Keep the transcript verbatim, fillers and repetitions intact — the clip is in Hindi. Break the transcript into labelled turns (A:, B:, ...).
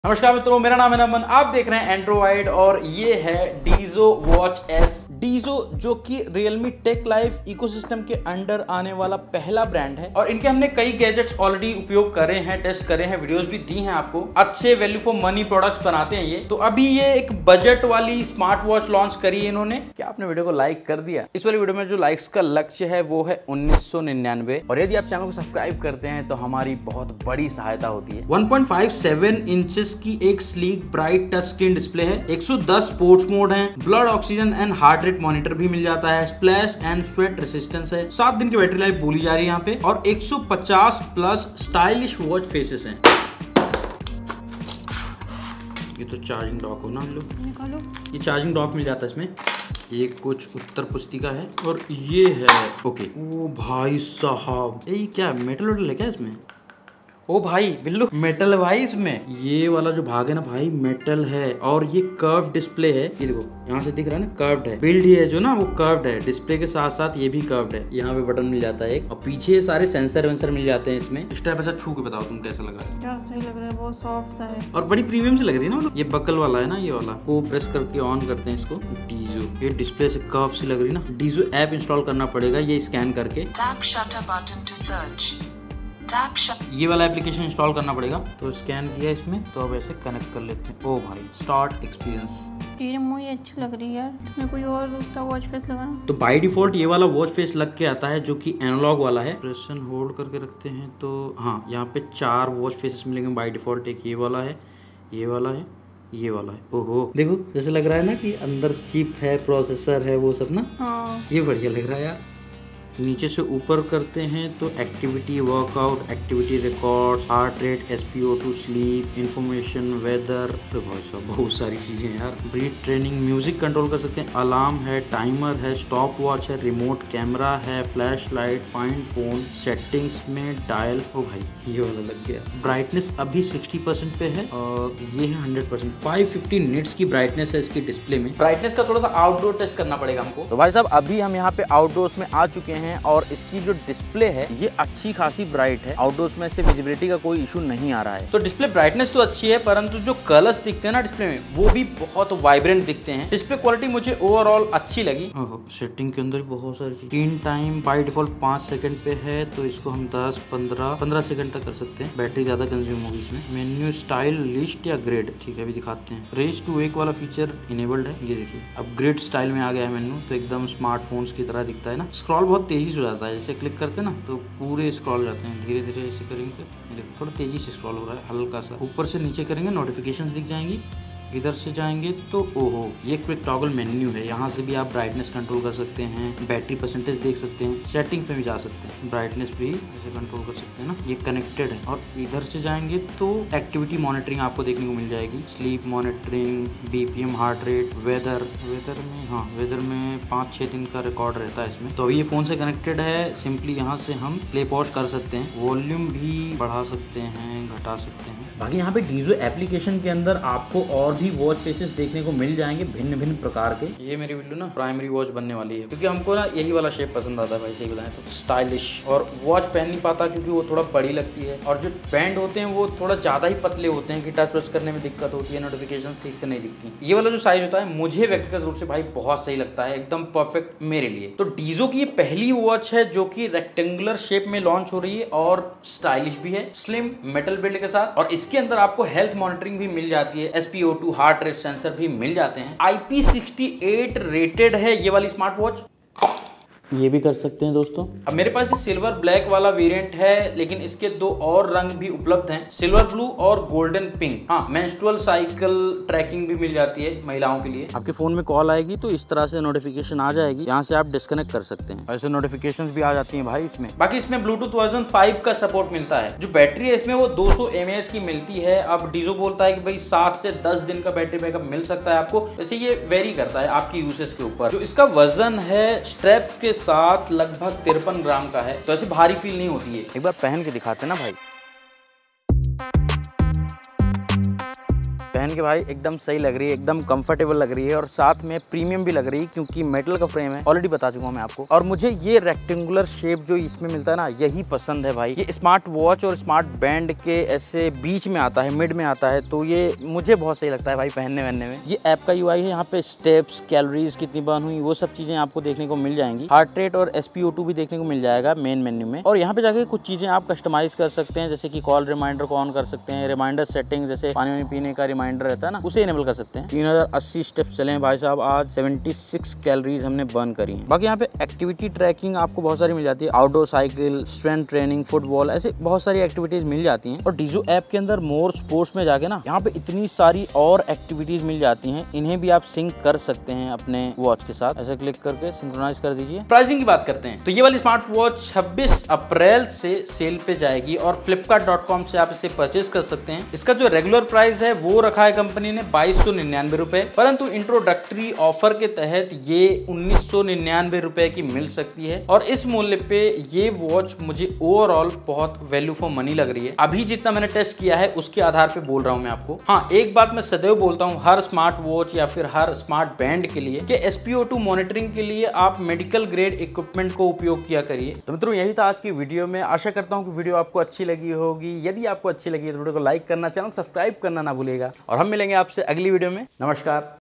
A: नमस्कार मित्रों, मेरा नाम है नमन। आप देख रहे हैं एंड्रॉइड और ये है डीजो वॉच एस। डीजो जो कि Realme टेक लाइफ इकोसिस्टम के अंडर आने वाला पहला ब्रांड है और इनके हमने कई गैजेट्स ऑलरेडी उपयोग करे हैं, टेस्ट करे हैं, वीडियोस भी दी हैं आपको। अच्छे वैल्यू फॉर मनी प्रोडक्ट्स बनाते हैं ये। तो अभी ये एक बजट वाली स्मार्ट वॉच लॉन्च करी है इन्होंने। क्या आपने वीडियो को लाइक कर दिया? इस वाली वीडियो में जो लाइक्स का लक्ष्य है वो है उन्नीस सौ निन्यानवे और यदि आप चैनल को सब्सक्राइब करते हैं तो हमारी बहुत बड़ी सहायता होती है। One point five seven inches की एक sleek bright touch screen display है। एक सौ दस स्पोर्ट्स मोड है, blood oxygen and heart rate monitor भी मिल जाता है, स्प्लैश एंड स्वेट रेसिस्टेंस है, सात दिन की बैटरी लाइफ बोली जा रही है यहाँ पे और एक सौ पचास प्लस स्टाइलिश वॉच फेसेस हैं। ये तो चार्जिंग डॉक हो ना, हम लोग निकालो। ये चार्जिंग डॉक मिल जाता है इसमें। ये कुछ उत्तर पुस्तिका है और ये है ओके। ओ भाई साहब, ये क्या मेटल वेटल है क्या इसमें? ओ भाई बिल्लू, मेटल है भाई इसमें। ये वाला जो भाग है ना भाई, मेटल है और ये कर्व डिस्प्ले है। ये देखो यहाँ से दिख रहा है ना, कर्व्ड है। बिल्ड ही है जो ना वो कर्व्ड है, डिस्प्ले के साथ साथ ये भी कर्व्ड है। यहाँ पे बटन मिल जाता है एक और पीछे सारे सेंसर वेंसर मिल जाते हैं इसमें। इस टाइप ऐसा छू के बताओ तुम कैसा लग रहा है?
B: यार सही लग रहा है, बहुत सॉफ्ट सा है
A: और बड़ी प्रीमियम से लग रही है ना। मतलब ये बकल वाला है ना, ये वाला को प्रेस करके ऑन करते हैं इसको। डीजो, ये डिस्प्ले से कर्व सी लग रही है ना। डीजो ऐप इंस्टॉल करना पड़ेगा ये स्कैन करके।
C: Tap shutter button to search. Tap shut.
A: ये वाला एप्लीकेशन इंस्टॉल करना पड़ेगा। तो स्कैन किया इसमें, तो अब ऐसे कनेक्ट कर लेते हैं। ओ भाई, स्टार्ट एक्सपीरियंस।
B: ये मुझे अच्छी लग रही है यार। इसमें कोई और दूसरा वॉच फेस लगाना?
A: तो बाय डिफॉल्ट ये वाला वॉच फेस लग के आता है जो कि एनालॉग वाला है। प्रेस एंड होल्ड करके रखते हैं तो हाँ, यहाँ पे चार वॉच फेसेस मिलेंगे बाय डिफॉल्ट। एक ये वाला है, ये वाला है, ये वाला है। ओहो देखो, जैसे लग रहा है ना कि अंदर चिप है, प्रोसेसर है, वो सब ना।
B: हाँ,
A: ये बढ़िया लग रहा है यार। नीचे से ऊपर करते हैं तो activity, workout, activity records, heart rate, S P O two, sleep, information, weather, बहुत सारी बहुत सारी चीजें यार। ब्रीथ ट्रेनिंग, म्यूजिक कंट्रोल कर सकते हैं, अलार्म है, टाइमर है, स्टॉप वॉच है, रिमोट कैमरा है, flashlight, find phone, settings में डायल। ओ भाई ये वाला लग गया। ब्राइटनेस अभी सिक्सटी परसेंट पे है और ये है hundred percent. Five fifty nits की ब्राइटनेस है इसकी डिस्प्ले में। ब्राइटनेस का थोड़ा सा आउटडोर टेस्ट करना पड़ेगा हमको। तो भाई साहब अभी हम यहाँ पे आउटडोर्स में आ चुके हैं और इसकी जो डिस्प्ले है ये अच्छी खासी ब्राइट है। आउटडोर्स में से विजिबिलिटी का कोई इशू नहीं आ रहा है। तो डिस्प्ले ब्राइटनेस तो अच्छी है, परंतु जो कलर्स दिखते हैं ना डिस्प्ले में वो भी बहुत वाइब्रेंट दिखते हैं। डिस्प्ले क्वालिटी मुझे ओवरऑल अच्छी लगी। सेटिंग के अंदर बहुत सारी स्क्रीन टाइम बाय डिफॉल्ट पांच सेकंड पे है, तो इसको हम दस पंद्रह पंद्रह सेकंड तक कर सकते हैं। बैटरी ज्यादा कंज्यूम होगी इसमें। मेन्यू स्टाइल, लिस्ट या ग्रेड, ठीक है अभी दिखाते हैं। रेस टू वेक वाला फीचर इनेबल्ड है। ये देखिए अपग्रेड स्टाइल में आ गया है मेन्यू, तो एकदम स्मार्टफोन्स की तरह दिखता है ना। स्क्रॉल बहुत तेजी से जाता है, जैसे क्लिक करते हैं ना तो पूरे स्क्रॉल जाते हैं। धीरे धीरे ऐसे करेंगे तो थोड़ा तेजी से स्क्रॉल हो रहा है, हल्का सा। ऊपर से नीचे करेंगे नोटिफिकेशंस दिख जाएंगी। इधर से जाएंगे तो ओहो, ये क्विक टॉगल मेन्यू है। यहाँ से भी आप ब्राइटनेस कंट्रोल कर सकते हैं, बैटरी परसेंटेज देख सकते हैं, सेटिंग पे भी जा सकते हैं, ब्राइटनेस भी ऐसे कंट्रोल कर सकते हैं ना। ये कनेक्टेड है। और इधर से जाएंगे तो एक्टिविटी मॉनिटरिंग आपको देखने को मिल जाएगी। Sleep monitoring, BPM, heart rate, weather. Weather में हाँ, वेदर में पाँच छः दिन का रिकॉर्ड रहता है इसमें। तो अभी ये फोन से कनेक्टेड है। सिंपली यहाँ से हम प्ले पॉज कर सकते हैं, वॉल्यूम भी बढ़ा सकते हैं, घटा सकते हैं। बाकी यहाँ पे डीजो एप्लीकेशन के अंदर आपको और भी वॉच फेसेस देखने को मिल जाएंगे भिन्न भिन्न प्रकार के। ये मेरी वीडियो ना प्राइमरी वॉच बनने वाली है क्योंकि हमको ना यही वाला शेप पसंद आता है भाई, सही बताएं तो स्टाइलिश। और वॉच पहन नहीं पाता क्योंकि वो थोड़ा बड़ी लगती है और जो बैंड होते हैं वो थोड़ा ज्यादा ही पतले होते हैं कि टच वच करने में दिक्कत होती है, नोटिफिकेशन ठीक से नहीं दिखती। ये वाला जो साइज होता है मुझे व्यक्तिगत रूप से भाई बहुत सही लगता है, एकदम परफेक्ट मेरे लिए। तो डीजो की ये पहली वॉच है जो कि रेक्टेंगुलर शेप में लॉन्च हो रही है और स्टाइलिश भी है, स्लिम मेटल बिल्ड के साथ। और इसके अंदर आपको हेल्थ मॉनिटरिंग भी मिल जाती है, S P O two, heart rate sensor भी मिल जाते हैं। I P sixty eight rated है ये वाली स्मार्ट वॉच। ये भी कर सकते हैं दोस्तों। अब मेरे पास ये सिल्वर ब्लैक वाला वेरिएंट है, लेकिन इसके दो और रंग भी उपलब्ध हैं, सिल्वर ब्लू और गोल्डन पिंक। हाँ, मेंस्ट्रुअल साइकिल ट्रैकिंग भी मिल जाती है महिलाओं के लिए। आपके फोन में कॉल आएगी तो इस तरह से नोटिफिकेशन आ जाएगी, यहाँ से आप डिस्कनेक्ट कर सकते हैं। ऐसे नोटिफिकेशन भी आ जाती है भाई इसमें। बाकी इसमें ब्लूटूथ वर्जन फाइव का सपोर्ट मिलता है। जो बैटरी है इसमें वो दो सौ एम ए एच की मिलती है। अब डीजो बोलता है कि भाई सात से दस दिन का बैटरी बैकअप मिल सकता है आपको। वैसे ये वेरी करता है आपकी यूसेज के ऊपर। जो इसका वजन है स्ट्रैप के साथ लगभग तिरपन ग्राम का है, तो ऐसे भारी फील नहीं होती है। एक बार पहन के दिखाते ना भाई। पहन के भाई एकदम सही लग रही है, एकदम कंफर्टेबल लग रही है और साथ में प्रीमियम भी लग रही है क्योंकि मेटल का फ्रेम है, ऑलरेडी बता चुका हूँ मैं आपको। और मुझे ये रेक्टेंगुलर शेप जो इसमें मिलता है ना, यही पसंद है भाई। ये स्मार्ट वॉच और स्मार्ट बैंड के ऐसे बीच में आता है, मिड में आता है, तो ये मुझे बहुत सही लगता है भाई पहनने वहनने में। ये ऐप का यूआई है, यहाँ पे स्टेप्स, कैलोरीज कितनी बर्न हुई, वो सब चीजें आपको देखने को मिल जाएंगी। हार्ट रेट और एस पी ओ टू भी देखने को मिल जाएगा मेन मेन्यू में। और यहाँ पे जाके कुछ चीजें आप कस्टमाइज कर सकते हैं, जैसे कि कॉल रिमाइंडर को ऑन कर सकते हैं, रिमाइंडर सेटिंग जैसे पानी वानी पीने का रिमाइंडर रहता है ना, उसे इनेबल कर सकते हैं। तीन हजार अस्सी स्टेप्स चले हैं भाई साहब, आज छिहत्तर कैलोरीज हमने बर्न करी है। बाकी यहाँ पे एक्टिविटी ट्रैकिंग आपको बहुत सारी मिल जाती है, outdoor cycle, strength training, football, ऐसे बहुत सारी एक्टिविटीज मिल जाती हैं। और डीजो ऐप के अंदर मोर स्पोर्ट्स में जाके ना, यहाँ पे इतनी सारी और एक्टिविटीज मिल जाती हैं, इन्हें भी आप सिंक कर सकते हैं अपने वॉच के साथ। ऐसे क्लिक करके सिंक्रोनाइज कर दीजिए। प्राइसिंग की बात करते हैं तो ये वाली स्मार्ट वॉच छब्बीस अप्रैल से सेल पे जाएगी और फ्लिपकार्ट डॉट कॉम से आप इसे परचेज कर सकते हैं। इसका जो रेगुलर प्राइस है वो रखा है कंपनी ने बाईस सौ निन्यानवे रुपए, परंतु इंट्रोडक्टरी ऑफर के तहत ये उन्नीस सौ निन्यानवे रुपए की मिल सकती है। और इस मूल्य पे ये वॉच मुझे ओवरऑल बहुत वैल्यू फॉर मनी लग रही है। अभी जितना मैंने टेस्ट किया है उसके आधार पे बोल रहा हूं मैं आपको। हाँ, एक बात मैं सदैव बोलता हूं हर स्मार्ट वॉच या फिर हर स्मार्ट बैंड के लिए कि S P O two monitoring के लिए आप मेडिकल ग्रेड इक्विपमेंट को उपयोग किया करिए। तो मित्रों, यही था आज की वीडियो में। आशा करता हूं कि वीडियो आपको अच्छी लगी होगी। यदि आपको अच्छी लगी तो वीडियो को लाइक करना, चैनल सब्सक्राइब करना ना भूलिएगा। और हम मिलेंगे आपसे अगली वीडियो में। नमस्कार।